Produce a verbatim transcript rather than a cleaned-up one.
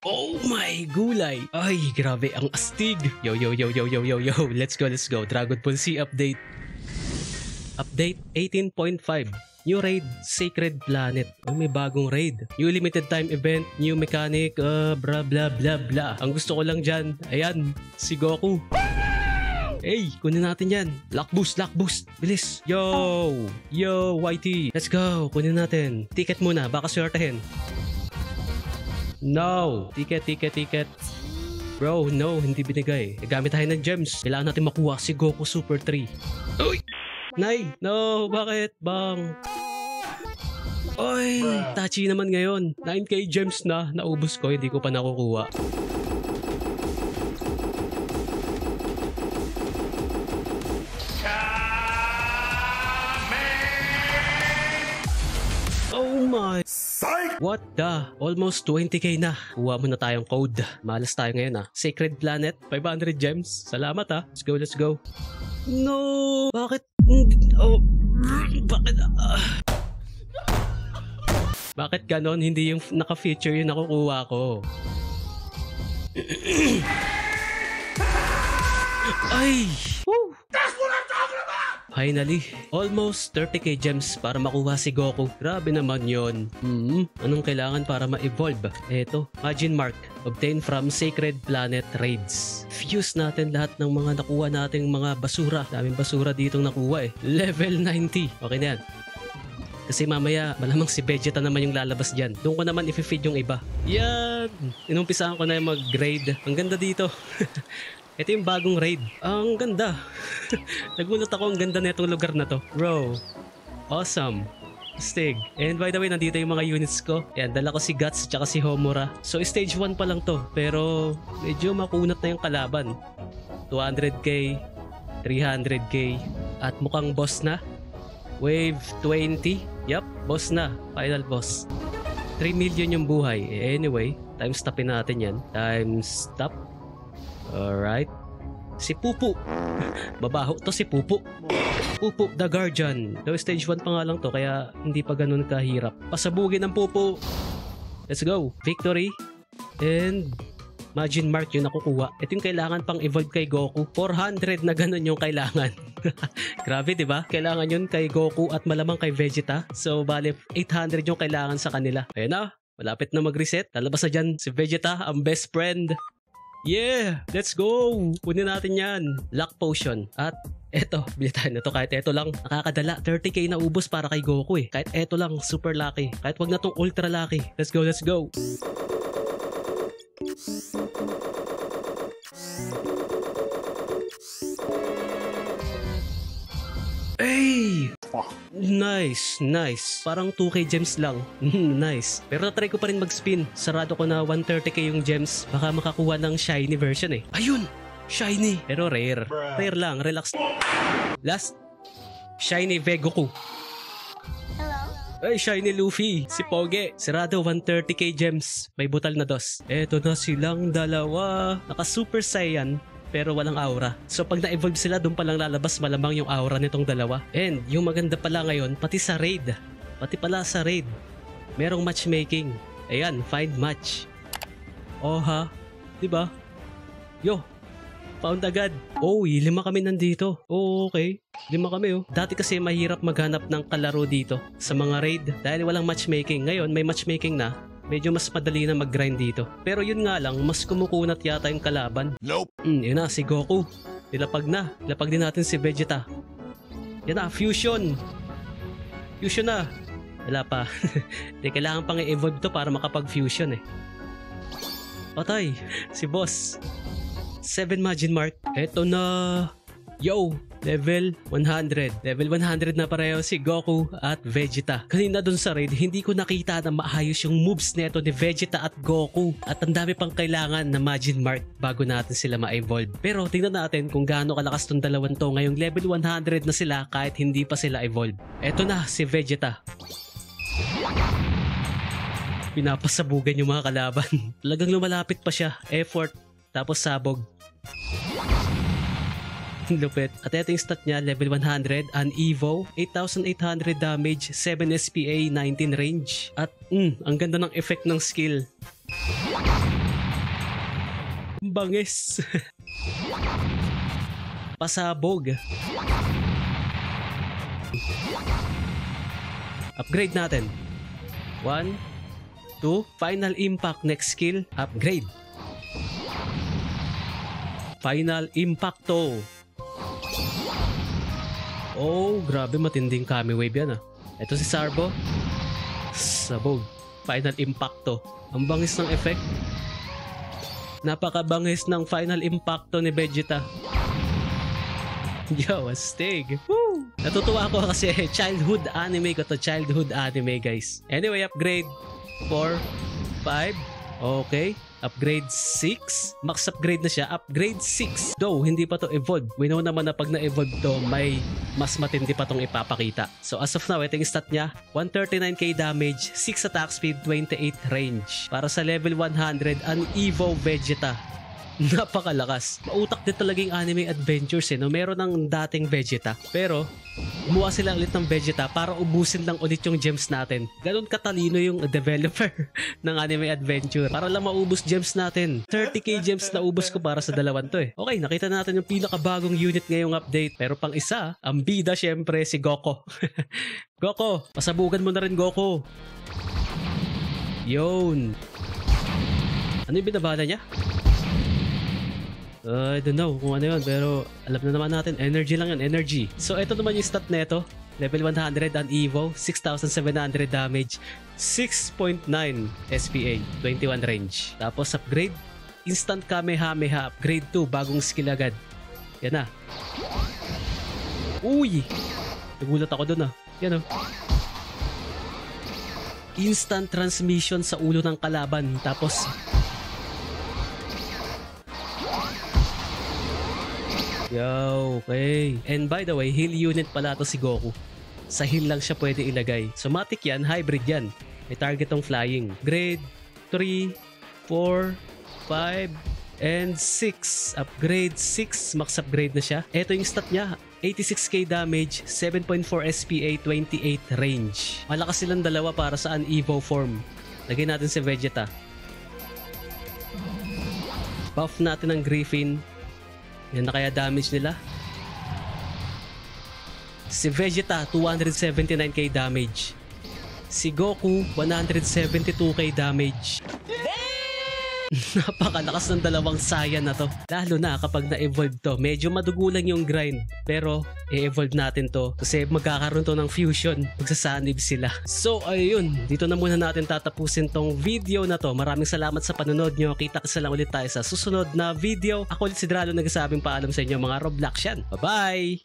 Oh my gulay! Ay, grabe ang astig! Yo, yo, yo, yo, yo, yo, yo. Let's go, let's go. Dragon Ball Z update. Update eighteen point five. New raid, Sacred Planet. Oh, may bagong raid. New limited time event, new mechanic, uh, blah blah blah blah. Ang gusto ko lang dyan, ayan, si Goku. Hey, kunin natin yan. Lock boost, lock boost. Bilis. Yo! Yo, Y T. Let's go. Kunin natin. Ticket muna, baka swertehin. No! Ticket, ticket, ticket. Bro, no, hindi binigay. E, gamit tayo ng gems. Kailangan natin makuha si Goku Super three. Uy! Nay! No! Bakit? Bang! Oy! Touchy naman ngayon. nine K gems na. Naubos ko. Hindi ko pa nakukuha. Oh my! Psych! What the? Almost twenty K na. Kuha mo na tayong code. Malas tayo ngayon ah. Sacred Planet, five hundred gems. Salamat ah. Let's go, let's go. No! Bakit? Oh, bakit? Uh, bakit ganon? Hindi yung naka-feature yung nakukuha ko. Ay! Woo! That's what I'm talking about! Finally, almost thirty K gems para makuha si Goku. Grabe naman yon. Hmm, anong kailangan para ma-evolve? Eto, Majin Mark. Obtain from Sacred Planet Raids. Fuse natin lahat ng mga nakuha nating mga basura. Daming basura ditong nakuha eh. Level ninety. Okay na yan. Kasi mamaya, malamang si Vegeta naman yung lalabas dyan. Doon ko naman i-feed yung iba. Yan! Inumpisahan ko na yung mag-grade. Ang ganda dito. Ito yung bagong raid. Ang ganda. Nagulat ako, ang ganda na itong lugar na to. Bro, awesome. Stig. And by the way, nandito yung mga units ko. Ayan, dala ko si Guts at si Homura. So stage one pa lang to. Pero medyo makunat na yung kalaban. two hundred K, three hundred K. At mukhang boss na. Wave twenty. Yup, boss na. Final boss. three million yung buhay. Anyway, time stopin natin yan. Time stop. Alright. Si Pupu. Babaho to si Pupu. Pupu the Guardian. Though stage one pa nga lang to kaya hindi pa ganun kahirap. Pasabugin ng Pupu. Let's go. Victory. And Majin Mark yung nakukuha. Ito yung kailangan pang evolve kay Goku. four hundred na ganun yung kailangan. Grabe diba? Kailangan yun kay Goku at malamang kay Vegeta. So bale eight hundred yung kailangan sa kanila. Ayun na. Malapit na mag-reset. Lalabas na dyan si Vegeta, ang best friend. Yeah! Let's go! Kunin natin yan. Luck Potion. At eto, bili tayo na to. Kahit eto lang, nakakadala. thirty K na ubos para kay Goku eh. Kahit eto lang, super lucky. Kahit wag na tong ultra lucky. Let's go, let's go! Hey! Nice, nice. Parang two K gems lang. Nice. Pero try ko pa rin mag-spin. Sarado ko na one thirty K yung gems. Baka makakuha ng shiny version eh. Ayun! Shiny! Pero rare. Rare lang. Relax. Last. Shiny Vegoku. Hello? Ay, shiny Luffy. Si Poge. Sarado one thirty K gems. May butal na dos. Eto na silang dalawa. Naka Super Saiyan. Pero walang aura. So pag na-evolve sila, doon palang lalabas malamang yung aura nitong dalawa. And yung maganda pala ngayon, pati sa raid. Pati pala sa raid. Merong matchmaking. Ayan, find match. Oh ha? Diba? Yo, found agad. Oh, lima kami nandito. Oh, okay. Lima kami oh. Dati kasi mahirap maghanap ng kalaro dito sa mga raid. Dahil walang matchmaking. Ngayon, may matchmaking na. Medyo mas madali na mag-grind dito. Pero yun nga lang, mas kumukunat yata yung kalaban. Nope. Hmm, yun na, si Goku. Nilapag na. Nilapag din natin si Vegeta. Yan na, fusion. Fusion na. Wala pa. Di, kailangan pang i-evolve to para makapag-fusion eh. Patay. Si boss. seven Majin Mark. Eto na. Yo! Level one hundred. Level one hundred na pareho si Goku at Vegeta. Kanina dun sa raid, hindi ko nakita na maayos yung moves neto ni Vegeta at Goku. At ang dami pang kailangan na Majin Mark bago natin sila ma-evolve. Pero tingnan natin kung gaano kalakas tong dalawan to. Ngayong level one hundred na sila kahit hindi pa sila evolve. Eto na si Vegeta. Pinapasabugan yung mga kalaban. Talagang lumalapit pa siya. Effort. Tapos sabog. Lupit. At ito yung stat niya, level one hundred, an Evo, eight thousand eight hundred damage, seven S P A, nineteen range. At mm, ang ganda ng effect ng skill. Ang bangis. Pasabog. Upgrade natin. One, two, final impact, next skill, upgrade. Final impacto. Oh, grabe, matinding kami wave yan ah. Ito si Sarbo. Sabog. Final impacto. Ang bangis ng effect. Napakabangis ng final impacto ni Vegeta. Yo, astig. Woo! Natutuwa ako kasi childhood anime ko to. Childhood anime, guys. Anyway, upgrade four, five. Okay. Upgrade six. Max upgrade na siya. Upgrade six. Though, hindi pa to evolve. We know naman na pag na-evolve to, may mas matindi pa tong ipapakita. So, as of now, ito yung stat niya. one thirty-nine K damage, six attack speed, twenty-eight range. Para sa level one hundred, an Evo Vegeta. Napakalakas. Mautak din talaga yung anime adventures eh. No? Meron ng dating Vegeta. Pero, gumawa sila ulit ng Vegeta para ubusin lang ulit yung gems natin. Ganon katalino yung developer ng anime adventure. Para lang maubos gems natin. thirty K gems na ubos ko para sa dalawan to eh. Okay, nakita natin yung pinakabagong unit ngayong update. Pero pang isa, ang bida syempre si Goku. Goku, pasabugan mo na rin Goku. Yun. Ano yung binabala niya? Uh, I don't know kung ano yun, pero alam na naman natin, energy lang yun, energy. So ito naman yung stat neto, level one hundred ang Evo, six thousand seven hundred damage, six point nine S P A, twenty-one range. Tapos upgrade, instant Kamehameha, upgrade two, bagong skill agad. Yan na. Uy! Nagulat ako dun ah. Yan oh. Instant transmission sa ulo ng kalaban, tapos yo, okay. And by the way, heal unit pala to si Goku. Sa heal lang siya pwede ilagay. So matic yan, hybrid yan. May target tong flying. Grade three, four, five, and six. Upgrade six. Max upgrade na siya. Ito yung stat niya. eighty-six K damage, seven point four S P A, twenty-eight range. Malakas silang dalawa para sa an Evo form. Lagyan natin si Vegeta. Buff natin ang Griffin. Yan na kaya damage nila. Si Vegeta, two hundred seventy-nine K damage. Si Goku, one hundred seventy-two K damage. Napakalakas ng dalawang Saiyan na to. Lalo na kapag na-evolve to. Medyo madugulang yung grind. Pero, i-evolve natin to. Kasi magkakaroon to ng fusion. Magsasanib sila. So, ayun. Dito na muna natin tatapusin tong video na to. Maraming salamat sa panonood nyo. Kita-kisa lang ulit tayo sa susunod na video. Ako ulit si Dralo nagsasabing paalam sa inyo mga Robloxian. Bye-bye!